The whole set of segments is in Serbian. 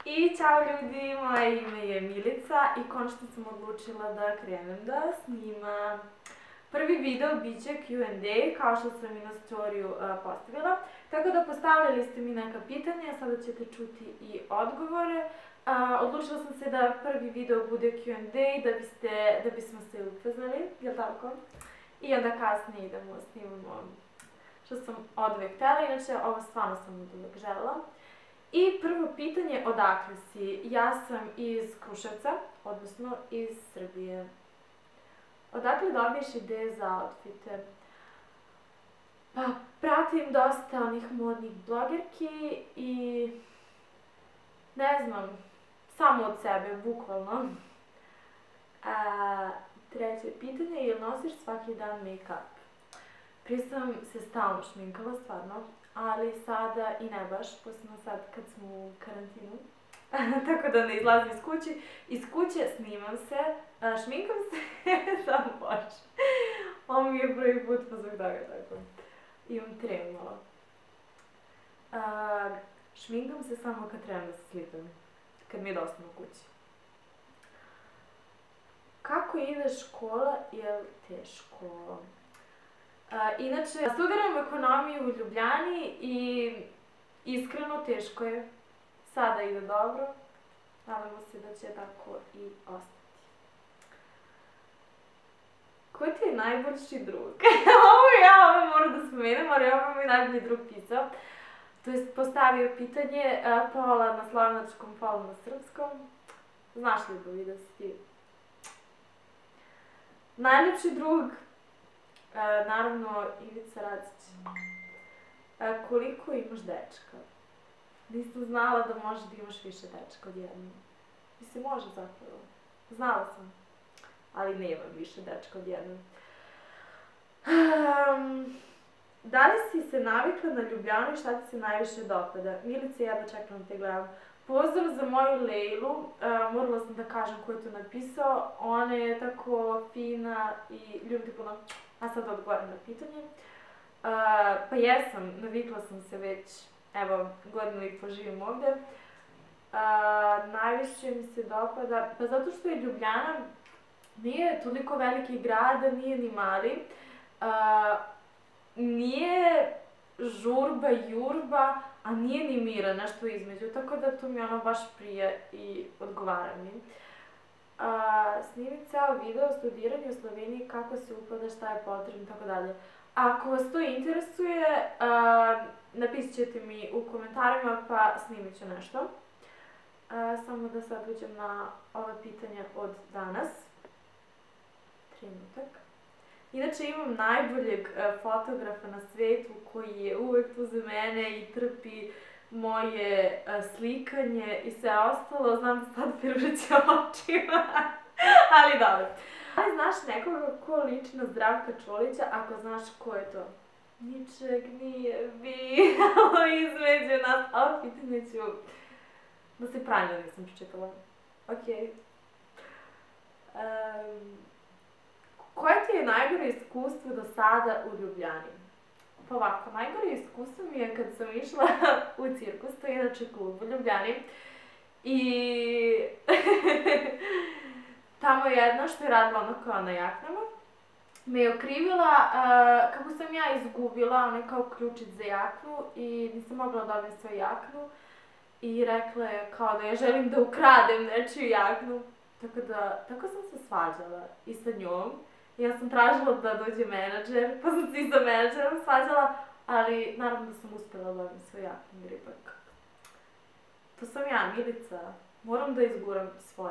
I čao ljudi, moje ime je Milica i konačno sam odlučila da krenem da snimam. Prvi video bit će Q&A, kao što sam i na storiju postavila. Tako da postavljali ste mi neka pitanja, sada ćete čuti i odgovore. Odlučila sam se da prvi video bude Q&A da bismo se upoznali, jel tako? I onda kasnije idemo snimamo što sam oduvek htjela, inače ovo stvarno sam oduvek želela. I prvo pitanje, odakle si? Ja sam iz Kruševca, odnosno iz Srbije. Odakle dobiješ ideje za outfite? Pa, pratim dosta onih modnih blogerki i ne znam, samo od sebe, bukvalno. Treće pitanje, jel nosiš svaki dan make-up? Prije sam se stalno šminkala, stvarno, ali sada i ne baš, posebno sad kad smo u karantinu, tako da ne izlazim iz kuće. Iz kuće snimam se, šminkam se, samo bože. Ovo mi je prvi put pa zbog toga tako. Imam tremu malo. Šminkam se samo kad trebam da se slipam, kad mi je dosta u kući. Kako ide škola, jel teško? Inače, studiram ekonomiju u Ljubljani i iskreno teško je. Sada ide dobro. Nadamo se da će tako i ostati. Ko ti je najbolji drug? Ovo moram da spomenem, ali ovo mi je najbolji drug pisao. To je postavio pitanje, pola na slovenačkom, pola na srpskom. Znaš li Bovi da si ti? Najljepši drug, naravno, Ivica Racić. Koliko imaš dečka? Nisam znala da može da imaš više dečka od jednog. Mislim, može zapravo. Znala sam. Ali nemam više dečka od jednog. Da li si se navikla na Ljubljanu i šta ti se najviše dopada? Milice, ja da čekam da te gledam. Pozdrav za moju Lejlu, morala sam da kažem ko je to napisao. Ona je tako fina i ljubim te puno. A sad odgovaram na pitanje. Pa jesam, navikla sam se već, evo, godinu i po živim ovde. Najviše mi se dopada, pa zato što je Ljubljana nije toliko veliki grad, nije ni mali. Nije žurba, jurba, a nije ni mira, nešto između, tako da to mi ono baš prije i odgovara mi. Snimit ceo video o studiranju u Sloveniji, kako se upada, šta je potrebno, tako dalje. Ako vas to interesuje, napisit ćete mi u komentarima pa snimit ću nešto. Samo da sad uđem na ova pitanja od danas. Trenutak. Inače imam najboljeg fotografa na svetu koji je uvek tu za mene i trpi moje slikanje i sve ostalo. Znam da sad privrću očima, ali dobro. Da li znaš nekoga ko liči na Zdravka Čolića, ako znaš ko je to? Ničeg nije bilo između nas. Ovo pitanje ću da se pravljeno nisam pročitala. Okej. Koje ti je najgore iskustvo do sada u Ljubljani? Pa ovako, najgore iskustvo mi je kad sam išla u cirkus, to je inače klub u Ljubljani. I tamo jedna što je radila ono kao na jaknama, me je okrivila kako sam ja izgubila onaj kao ključić za jaknu i nisam mogla da dobijem svoju jaknu. I rekla je kao da ja želim da ukradem nečiju jaknu. Tako sam se svađala i sa njom. Ja sam tražila da dođe menadžer, pa sam se i sa menadžerom svađala, ali naravno da sam uspjela da dobijem svoj jaknu jer ipak. To sam ja, Milica. Moram da izguram svoje.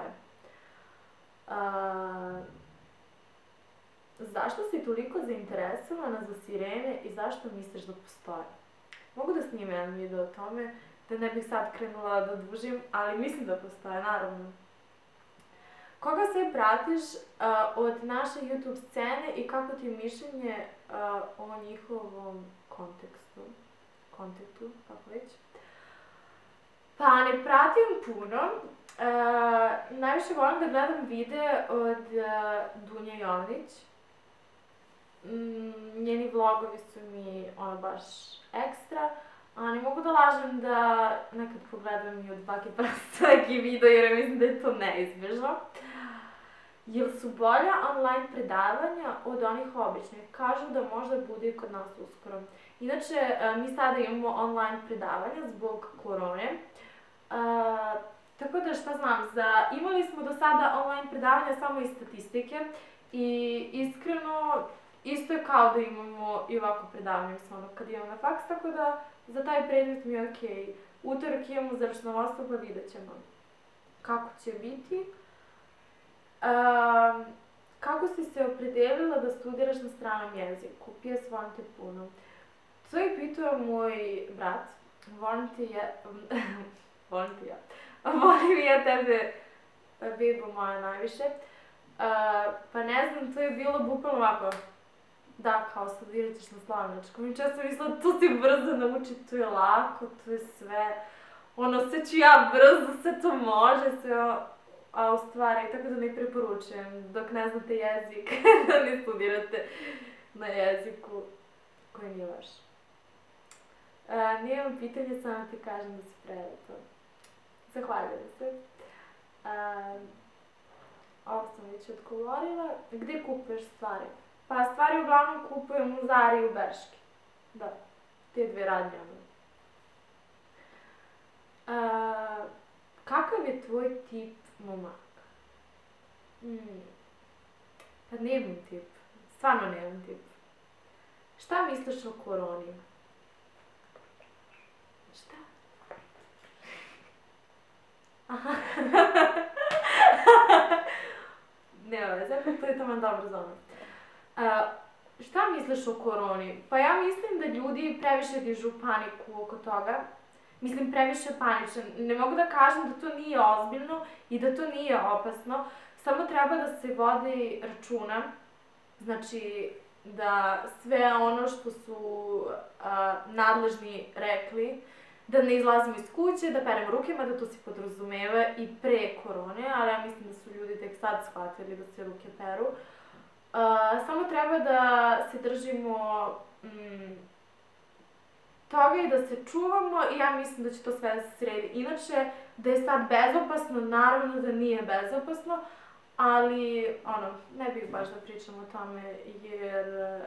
Zašto si toliko zainteresovana za sirene i zašto misliš da postoje? Mogu da snimam jedan video o tome, da ne bih sad krenula da dužim, ali mislim da postoje, naravno. Koga sve pratiš od naše YouTube scene i kako ti je mišljenje o njihovom kontekstu, kako već? Pa ne pratim puno. Najviše volim da gledam videe od Dunje Jovnić. Njeni vlogovi su mi ono baš ekstra. Ne mogu da lažem da nekad pogledam i od dvake prsta neki video jer mislim da je to neizbježno. Jel su bolja online predavanja od onih običnih? Kažu da možda bude i kod nas uskoro. Inače, mi sada imamo online predavanja zbog korone. Tako da šta znam, imali smo do sada online predavanja samo iz statistike i iskreno isto je kao da imamo i ovako predavanje, mislim ono kad imamo na faks, tako da za taj predmet mi je okej. Utorak imamo za računovodstvo pa vidjet ćemo kako će biti. Kako si se opredelila da studiraš na stranom jeziku? PS, volim te puno. To je pitao moj brat. Volim te ja. Volim ja tebe, bebo moja, najviše. Pa ne znam, to je bilo bukvalno ovako. Da, kao studirat ćeš na slovenačkom. I često mislila, to si brzo nauči, to je lako, to je sve. Ono, sve ću ja brzo, sve to može, sve, a u stvari, tako da ne preporučujem, dok ne znate jezik, da ne studirate na jeziku koji nije vaš. Nijedno pitanje, samo ti kažem da si prelepa. Zahvaljujem se. Ovo sam već odgovorila. Gde kupuješ stvari? Pa stvari uglavnom kupujem u Zari i u Berški. Da, te dve radnje. Kakav je tvoj tip momak? Pa nemam tip. Stvarno nemam tip. Šta misliš o koroni? Šta? Aha. Nema veze, to je taman dobro za ono. Šta misliš o koroni? Pa ja mislim da ljudi previše dižu paniku oko toga. Mislim, previše paničan. Ne mogu da kažem da to nije ozbiljno i da to nije opasno. Samo treba da se vodi računa. Znači, da sve ono što su nadležni rekli, da ne izlazimo iz kuće, da peremo ruke, mada to se podrazumeva i pre korone, ali ja mislim da su ljudi tek sad shvatili da se ruke peru. Samo treba da se držimo toga i da se čuvamo i ja mislim da će to sve da se sredi. Inače, da je sad bezopasno, naravno da nije bezopasno, ali, ne bih baš da pričam o tome, jer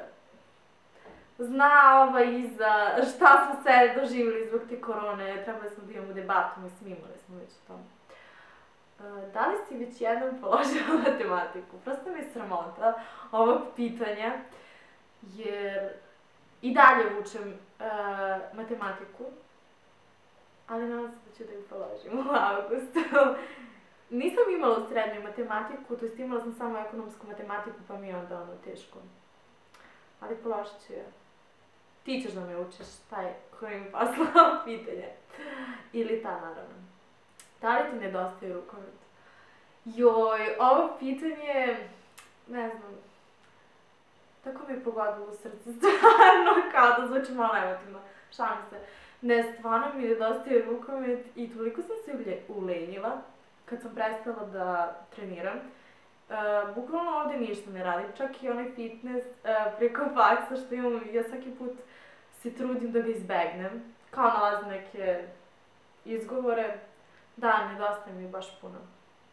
zna iza šta smo sve doživjeli zbog te korone, trebali smo da imamo debatu, mislim, imali smo već o tome. Da li si već jednom položila matematiku? Prosto mi je sramota ovog pitanja, jer i dalje učem matematiku, ali nadam se da ću da ju položim u avgustu. Nisam imala u srednju matematiku, to jest imala sam samo ekonomsku matematiku, pa mi je onda teško. Ali položit ću je. Ti ćeš da me učiš, taj koji mi poslao pitanje. Ili ta, naravno. Da li ti nedostaje rukomet? Joj, ovo pitanje, ne znam, tako mi je pogodilo u srce, stvarno, kao da zvuči malo emotivno, šalim se. Ne, stvarno mi nedostaje rukomet i toliko sam se ulenjila kad sam prestala da treniram. Bukvalno ovdje ništa ne radim, čak i onaj fitness preko faksa što imam, ja svaki put se trudim da ga izbegnem, kao nalazim neke izgovore. Da, nedostaje mi baš puno.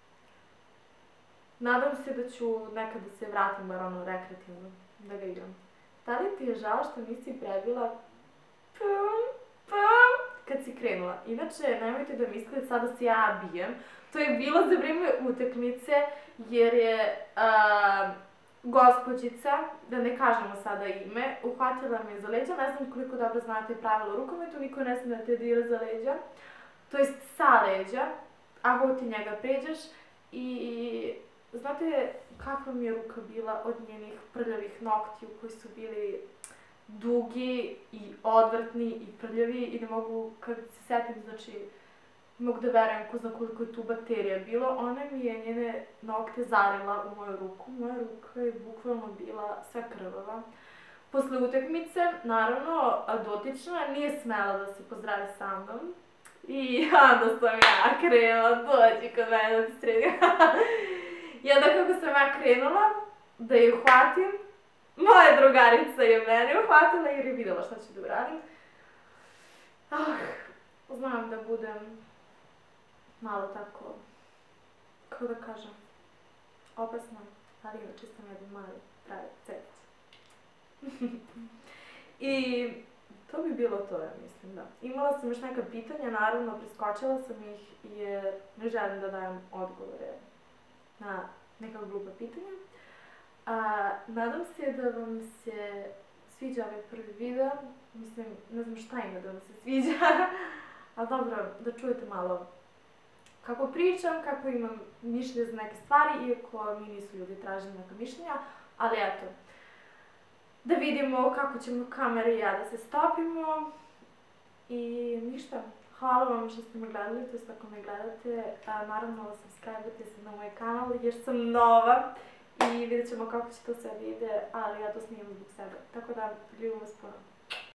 Nadam se da ću nekad da se vratim, bar rekreativno, da ga igram. Da li ti je žao što nisi prebila kad si krenula? Inače, nemojte da mislite sada se ja bijem. To je bilo za vreme utakmice, jer je gospođica, da ne kažemo sada ime, uhvatila me za leđa. Ne znam koliko dobro znate pravilo u rukometu, niko ne sme da te dira za leđa. To jest sa leđa, ako ti njega pređeš i znate kakva mi je ruka bila od njenih prljavih noktiju koji su bili dugi i odvrtni i prljavi i ne mogu, kad se setim, znači, ne mogu da verujem ko zna koliko je tu bakterija bilo. Ona mi je njene nokte zarila u moju ruku. Moja ruka je bukvalno bila sve krvava. Posle utakmice, naravno, dotična nije smela da se pozdravi sa mnom. I onda sam ja krenula, dođi kod mene da ti sredim. I onda kako sam ja krenula da je uhvatim, moja drugarica je mene uhvatila jer je videla šta ću da uradim. Znam da budem malo tako, kako da kažem, opasna, ali inače sam jedan mali pravi cetac. I to bi bilo to, ja mislim, da. Imala sam još neka pitanja, naravno preskočila sam ih jer ne želim da dajem odgovore na neka glupa pitanja. Nadam se da vam se sviđa ovaj prvi video, mislim, ne znam šta ima da vam se sviđa, ali dobro, da čujete malo kako pričam, kako imam mišljenje za neke stvari, iako mi nisu ljudi tražili neka mišljenja, ali eto, da vidimo kako ćemo kamera i ja da se stopimo i ništa. Hvala vam što ste me gledali, to jest ako me gledate, naravno subscribe-ujte se na moj kanal jer sam nova i vidjet ćemo kako će to sve ide, ali ja to snimam zbog sebe, tako da ljubim vas puno.